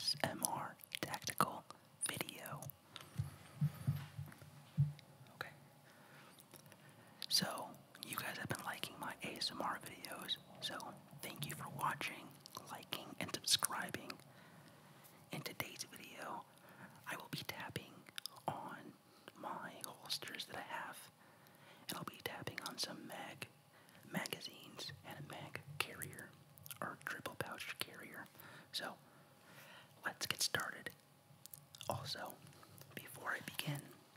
ASMR tactical video. Okay. So, you guys have been liking my ASMR videos, so thank you for watching, liking, and subscribing. In today's video, I will be tapping on my holsters that I have, and I'll be tapping on some magazines and a mag carrier, or triple pouch carrier. So, let's get started. Also, before I begin,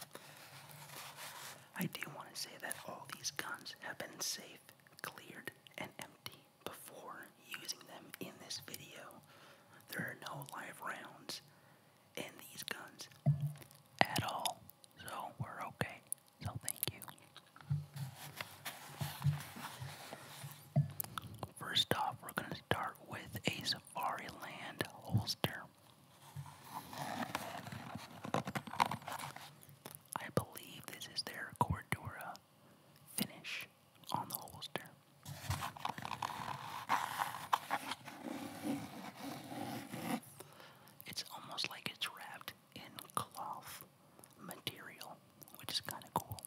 I do want to say that all these guns have been safe, cleared, and empty before using them in this video. There are no live rounds in these guns at all, so we're okay. So thank you. First off, we're going to start with a Safariland holster. I believe this is their Cordura finish on the holster. It's almost like it's wrapped in cloth material, which is kind of cool.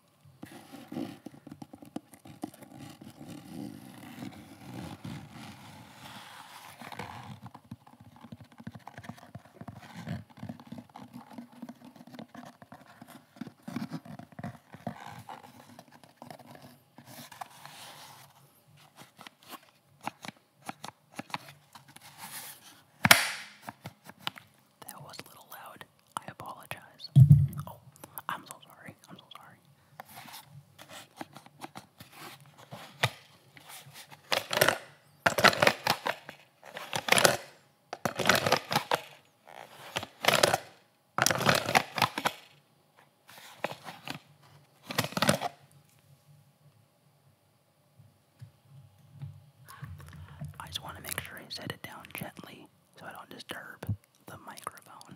That was a little loud. I apologize. Oh, I'm so sorry. I'm so sorry. I just want to make sure I set it down gently so I don't disturb the microphone.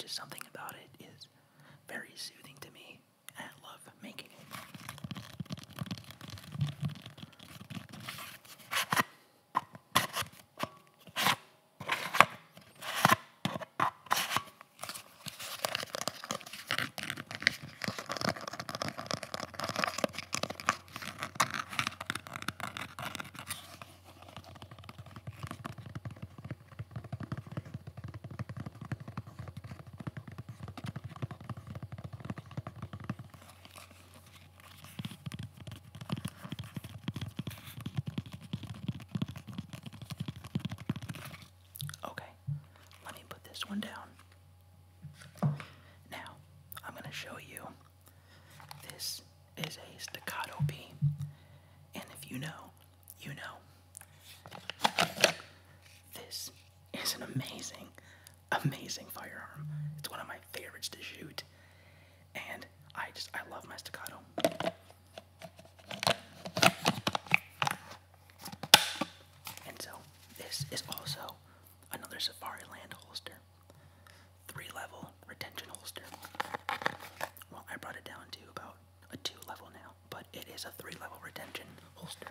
just something about it is very soothing to me, and I love making it. Okay, let me put this one down. Now, I'm going to show you. This is a staccato P, and if you know, you know. This is an amazing, amazing firearm. It's one of my favorites to shoot, and I love my staccato. And so, this is also another Safariland holster. 3-level retention holster. Well, I brought it down to about a 2-level now, but it is a 3-level retention holster.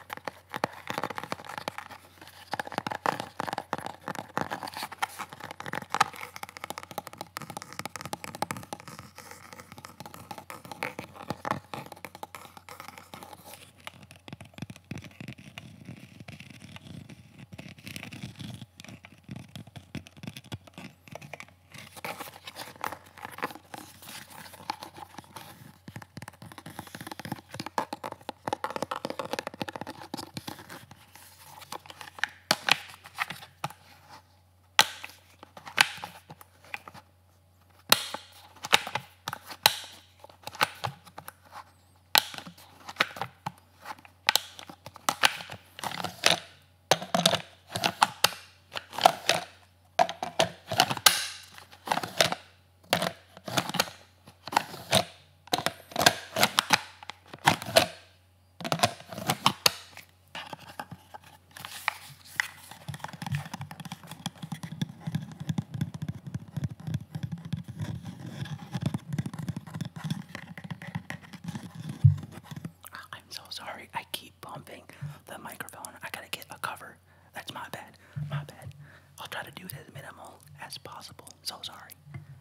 Sorry, I keep bumping the microphone. I gotta get a cover. That's my bad. My bad. I'll try to do it as minimal as possible. So sorry.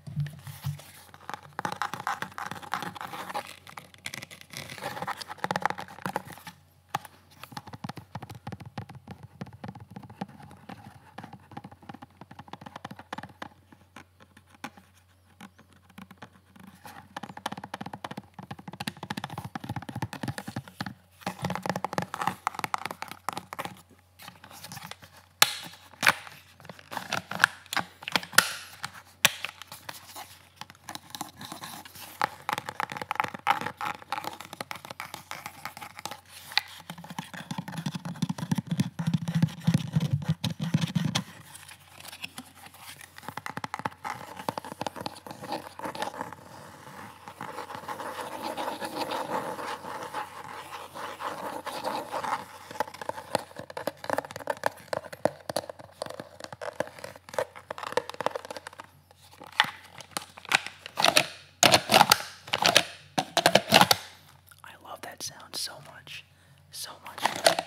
So much. So much.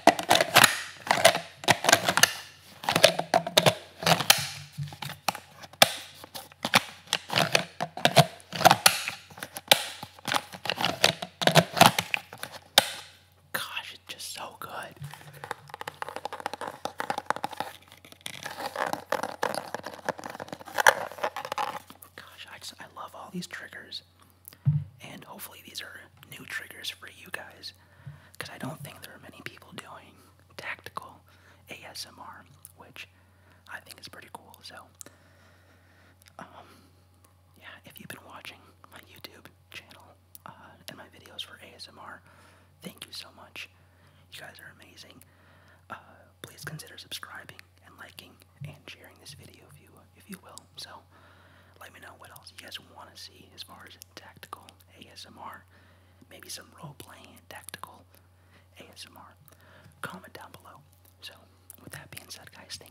Gosh, it's just so good. Gosh, I love all these triggers. And hopefully these are new triggers for you guys, because I don't think there are many people doing tactical ASMR, which I think is pretty cool. So, yeah, if you've been watching my YouTube channel and my videos for ASMR, thank you so much. You guys are amazing. Please consider subscribing and liking and sharing this video if you will. So, let me know what else you guys want to see as far as tactical ASMR, maybe some role-playing tactical ASMR. Comment down below. So, with that being said, guys,